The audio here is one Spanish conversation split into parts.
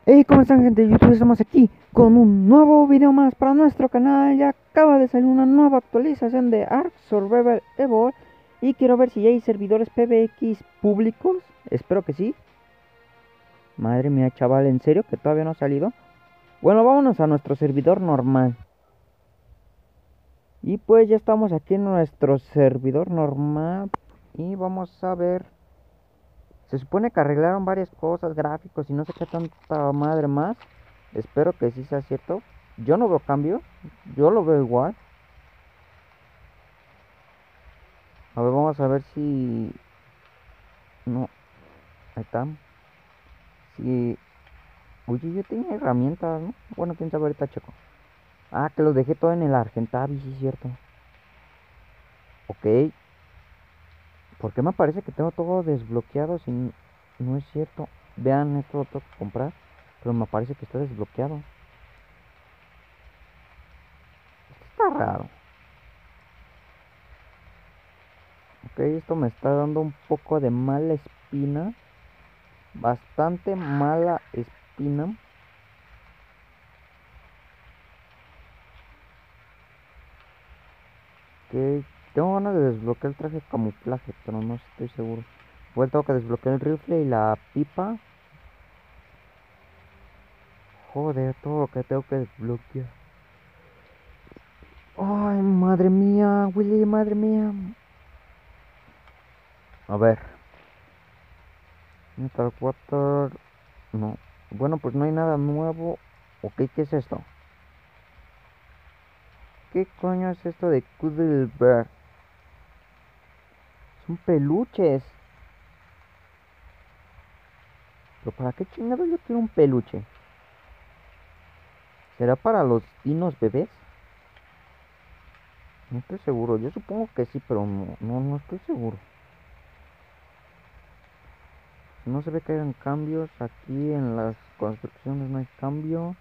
Hey, ¿cómo están, gente de YouTube? Estamos aquí con un nuevo video más para nuestro canal. Ya acaba de salir una nueva actualización de Ark Survival Evolved y quiero ver si ya hay servidores PBX públicos. Espero que sí. Madre mía, chaval, ¿en serio que todavía no ha salido? Bueno, vámonos a nuestro servidor normal. Y pues ya estamos aquí en nuestro servidor normal y vamos a ver. Se supone que arreglaron varias cosas, gráficos y no sé qué tanta madre más. Espero que sí sea cierto. Yo no veo cambios. Yo lo veo igual. A ver, vamos a ver si... No, ahí está. Si... Oye, yo tenía herramientas, ¿no? Bueno, quién sabe, ahorita checo. Ah, que los dejé todo en el Argentavis, sí es cierto. Ok. ¿Por qué me parece que tengo todo desbloqueado si no es cierto? Vean, esto lo tengo que comprar. Pero me parece que está desbloqueado. Está raro. Ok, esto me está dando un poco de mala espina. Bastante mala espina. Que tengo ganas de desbloquear el traje de camuflaje, pero no estoy seguro. Igual tengo que desbloquear el rifle y la pipa. Joder, todo lo que tengo que desbloquear. Ay, madre mía, Willy, madre mía. A ver. Metal Water. No. Bueno, pues no hay nada nuevo. Ok, ¿qué es esto? ¿Qué coño es esto de Cuddle Bear? Son peluches. ¿Pero para qué chingado yo quiero un peluche? ¿Será para los dinos bebés? No estoy seguro. Yo supongo que sí, pero no estoy seguro. No se ve que hayan cambios. Aquí en las construcciones no hay cambio.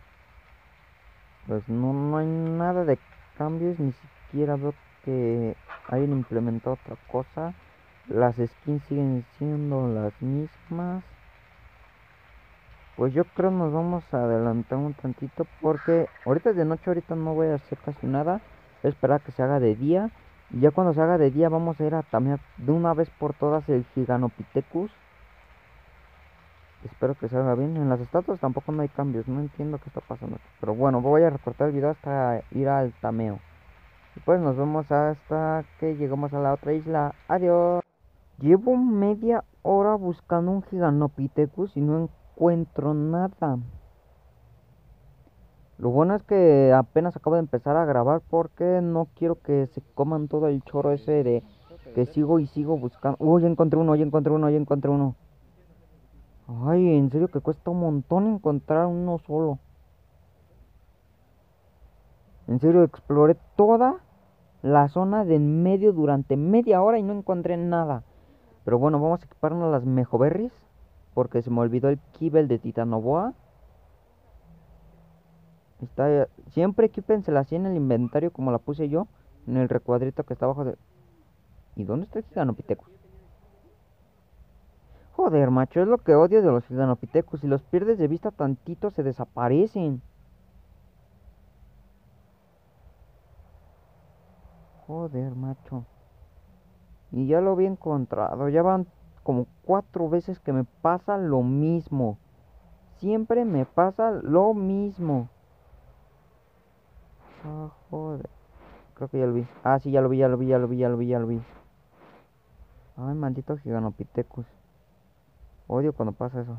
Pues no hay nada de cambios. Ni siquiera veo que hayan implementado otra cosa. Las skins siguen siendo las mismas. Pues yo creo nos vamos a adelantar un tantito porque ahorita es de noche, ahorita no voy a hacer casi nada. Voy a esperar a que se haga de día. Y ya cuando se haga de día vamos a ir a tamear de una vez por todas el Giganopithecus. Espero que se haga bien. En las estatuas tampoco no hay cambios. No entiendo qué está pasando aquí. Pero bueno, voy a recortar el video hasta ir al tameo. Y pues nos vemos hasta que lleguemos a la otra isla. Adiós. Llevo media hora buscando un Giganopithecus y no encuentro nada. Lo bueno es que apenas acabo de empezar a grabar porque no quiero que se coman todo el choro ese de que sigo y sigo buscando. Uy, ya encontré uno, ya encontré uno, ya encontré uno. Ay, en serio que cuesta un montón encontrar uno solo. En serio, exploré toda la zona de en medio durante media hora y no encontré nada. Pero bueno, vamos a equiparnos las mejoberries porque se me olvidó el kibble de Titanoboa. Está, siempre equípensela así en el inventario como la puse yo, en el recuadrito que está abajo de... ¿Y dónde está el Giganopithecus? Joder, macho, es lo que odio de los Giganopithecus. Si los pierdes de vista tantito se desaparecen. Joder, macho. Y ya lo había encontrado. Ya van como 4 veces que me pasa lo mismo. Siempre me pasa lo mismo. Ah, joder. Creo que ya lo vi. Ah, sí, ya lo vi, ya lo vi, ya lo vi, ya lo vi, ya lo vi. Ay, maldito Giganopithecus. Odio cuando pasa eso.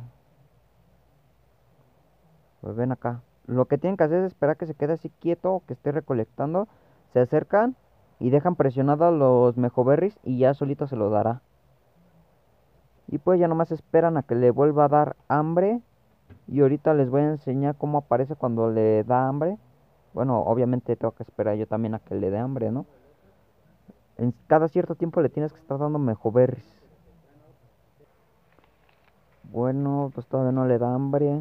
Pues ven acá. Lo que tienen que hacer es esperar que se quede así quieto o que esté recolectando. Se acercan y dejan presionados los mejoberries y ya solito se lo dará. Y pues ya nomás esperan a que le vuelva a dar hambre. Y ahorita les voy a enseñar cómo aparece cuando le da hambre. Bueno, obviamente tengo que esperar yo también a que le dé hambre, ¿no? En cada cierto tiempo le tienes que estar dando mejoberries. Bueno, pues todavía no le da hambre.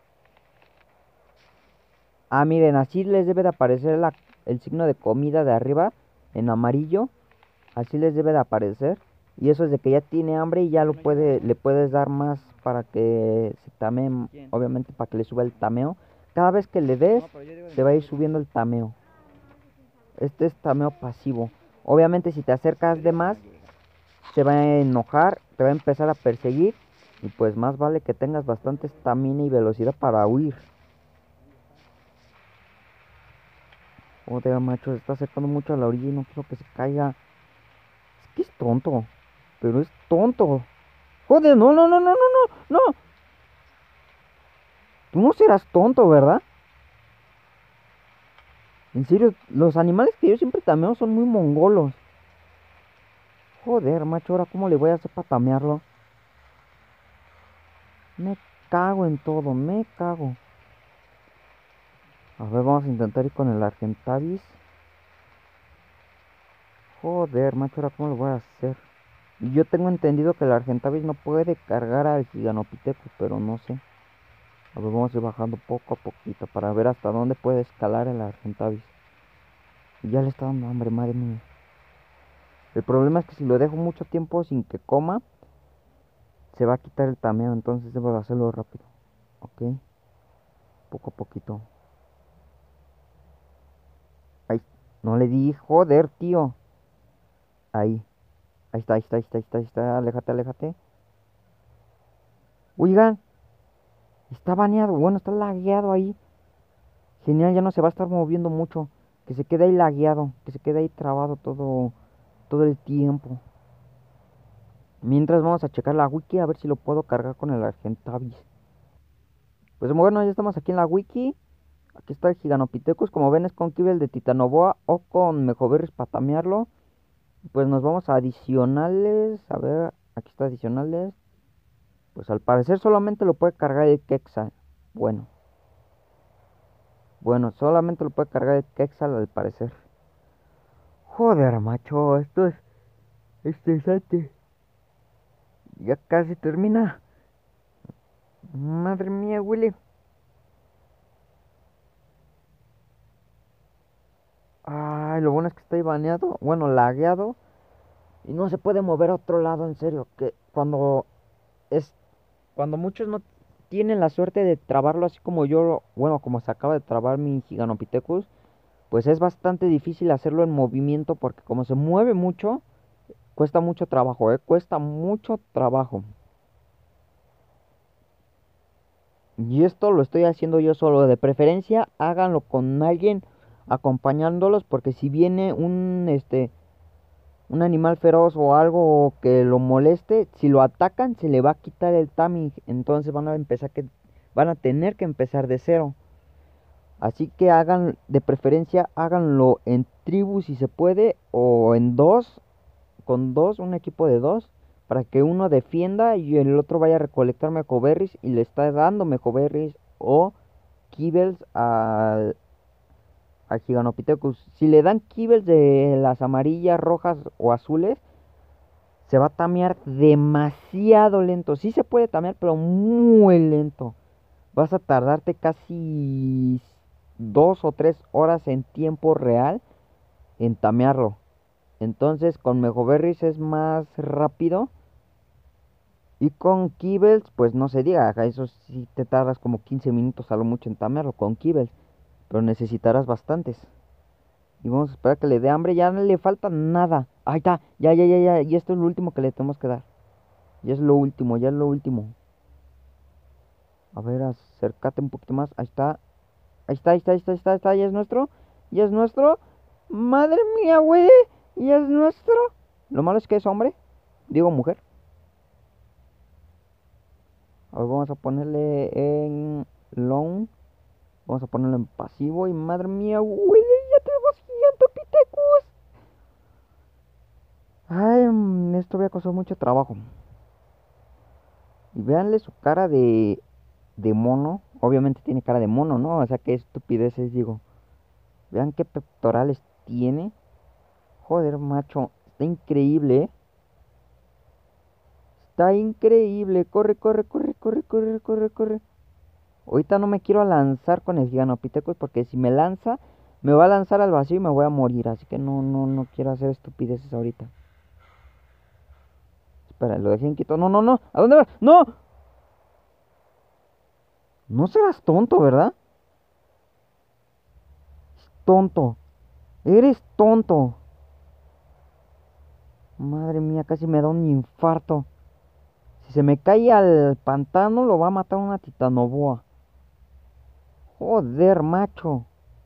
Ah, miren, así les debe de aparecer el signo de comida de arriba en amarillo. Así les debe de aparecer. Y eso es de que ya tiene hambre y ya le puedes dar más para que se tamee, obviamente para que le suba el tameo. Cada vez que le des, se va a ir subiendo el tameo. Este es tameo pasivo. Obviamente si te acercas de más, se va a enojar, te va a empezar a perseguir. Y pues más vale que tengas bastante estamina y velocidad para huir. Joder, macho, se está acercando mucho a la orilla y no quiero que se caiga. Es que es tonto. Pero es tonto. Joder, no, no, no, no, no, no, no. Tú no serás tonto, ¿verdad? En serio, los animales que yo siempre tameo son muy mongolos. Joder, macho, ahora cómo le voy a hacer para tamearlo. Me cago en todo, me cago. A ver, vamos a intentar ir con el Argentavis. Joder, macho, ahora cómo lo voy a hacer. Y yo tengo entendido que el Argentavis no puede cargar al Giganopithecus, pero no sé. A ver, vamos a ir bajando poco a poquito para ver hasta dónde puede escalar el Argentavis. Y ya le está dando hambre, madre mía. El problema es que si lo dejo mucho tiempo sin que coma, se va a quitar el tameo, entonces debo de hacerlo rápido. Ok, poco a poquito. Ahí, no le di, joder, tío. Ahí, ahí está, ahí está, ahí está, ahí está, ahí está. Aléjate, aléjate. Oigan, está baneado, bueno, está lagueado ahí. Genial, ya no se va a estar moviendo mucho. Que se quede ahí lagueado, que se quede ahí trabado todo el tiempo. Mientras vamos a checar la wiki a ver si lo puedo cargar con el Argentavis. Pues bueno, ya estamos aquí en la wiki. Aquí está el Giganopithecus, como ven es con Kibel de Titanoboa o con Mejoberries para tamearlo. Pues nos vamos a adicionales, a ver, aquí está adicionales. Pues al parecer solamente lo puede cargar el Quetzal. Bueno, solamente lo puede cargar el Quetzal al parecer. Joder, macho, esto es estresante. Ya casi termina. Madre mía, Willy. Ay, lo bueno es que está ahí baneado, bueno, lagueado. Y no se puede mover a otro lado, en serio. Que es cuando muchos no tienen la suerte de trabarlo así como yo, bueno, como se acaba de trabar mi Giganopithecus, pues es bastante difícil hacerlo en movimiento porque como se mueve mucho, cuesta mucho trabajo, cuesta mucho trabajo. Y esto lo estoy haciendo yo solo, de preferencia háganlo con alguien acompañándolos porque si viene un animal feroz o algo que lo moleste, si lo atacan se le va a quitar el timing, entonces van a tener que empezar de cero. Así que hagan, de preferencia, háganlo en tribus si se puede o en dos, con dos, un equipo de dos, para que uno defienda y el otro vaya a recolectar mejoberries y le está dando mejoberries o kibbles al Giganopithecus. Si le dan kibbles de las amarillas, rojas o azules, se va a tamear demasiado lento. Sí se puede tamear, pero muy lento. Vas a tardarte casi 2 o 3 horas en tiempo real en tamearlo. Entonces con Mejoberries es más rápido. Y con Kibbles, pues no se diga. Eso sí te tardas como 15 minutos a lo mucho en tamearlo con Kibbles. Pero necesitarás bastantes. Y vamos a esperar que le dé hambre. Ya no le falta nada. Ahí está. Ya, ya, ya, ya. Y esto es lo último que le tenemos que dar. Ya es lo último, ya es lo último. A ver, acércate un poquito más. Ahí está. Ahí está, ahí está, ahí está, ahí está, ahí está. Ya es nuestro. Ya es nuestro. Madre mía, güey. Ya es nuestro. Lo malo es que es hombre. Digo mujer. A ver, vamos a ponerle en long. Vamos a ponerlo en pasivo. Y madre mía, güey. Ya tenemos Gigantopithecus. Ay, esto me ha costado mucho trabajo. Y véanle su cara de mono. Obviamente tiene cara de mono, ¿no? O sea, qué estupideces digo. Vean qué pectorales tiene. Joder, macho. Está increíble, ¿eh? Está increíble. Corre, corre, corre, corre, corre, corre, corre. Ahorita no me quiero lanzar con el Giganopithecus porque si me lanza, me va a lanzar al vacío y me voy a morir. Así que no quiero hacer estupideces ahorita. espera, lo dejé en quieto. No, no, no. ¿A dónde vas? ¡No! No serás tonto, ¿verdad? Tonto. Eres tonto. Madre mía, casi me da un infarto. Si se me cae al pantano, lo va a matar una titanoboa. Joder, macho.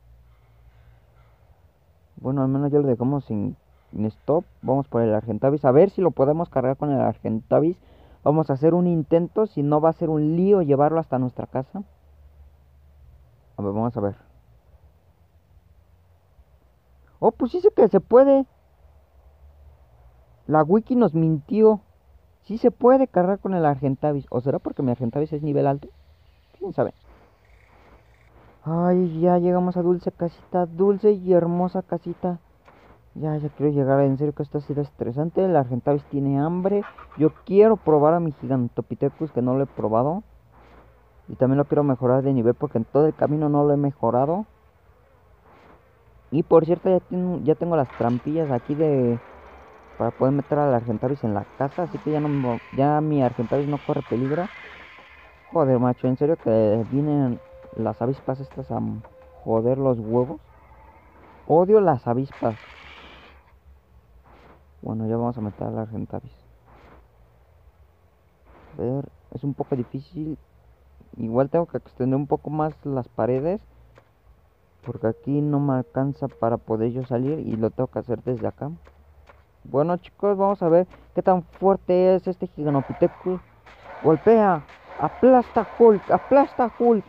Bueno, al menos ya lo dejamos sin stop. Vamos por el Argentavis. A ver si lo podemos cargar con el Argentavis. Vamos a hacer un intento. Si no, va a ser un lío llevarlo hasta nuestra casa. A ver, vamos a ver. Oh, pues sí sé que se puede. La wiki nos mintió. Sí se puede cargar con el Argentavis. ¿O será porque mi Argentavis es nivel alto? ¿Quién sabe? Ay, ya llegamos a dulce casita. Dulce y hermosa casita. Ya quiero llegar. En serio que esto ha sido estresante. El Argentavis tiene hambre. Yo quiero probar a mi Gigantopithecus, que no lo he probado. Y también lo quiero mejorar de nivel porque en todo el camino no lo he mejorado. Y por cierto, ya tengo las trampillas aquí para poder meter al Argentavis en la casa. Así que ya mi Argentavis no corre peligro. Joder, macho, en serio que vienen las avispas estas a joder los huevos. Odio las avispas. Bueno, ya vamos a meter al Argentavis. A ver, es un poco difícil. Igual tengo que extender un poco más las paredes, porque aquí no me alcanza para poder yo salir y lo tengo que hacer desde acá. Bueno, chicos, vamos a ver qué tan fuerte es este Gigantopithecus. Golpea, aplasta Hulk, aplasta Hulk.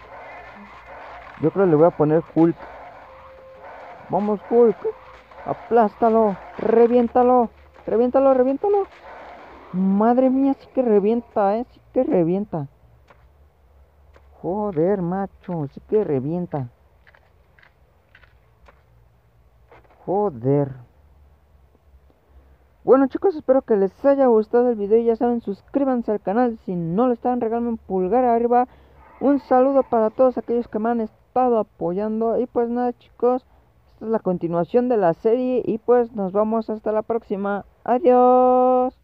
Yo creo que le voy a poner Hulk. Vamos, Hulk, aplástalo, reviéntalo, reviéntalo, reviéntalo. Madre mía, sí que revienta, sí que revienta. Joder, macho, sí que revienta. Joder. Bueno, chicos, espero que les haya gustado el video. Ya saben, suscríbanse al canal si no lo están, regálenme un pulgar arriba. Un saludo para todos aquellos que me han estado apoyando. Y pues nada, chicos, esta es la continuación de la serie y pues nos vamos hasta la próxima. Adiós.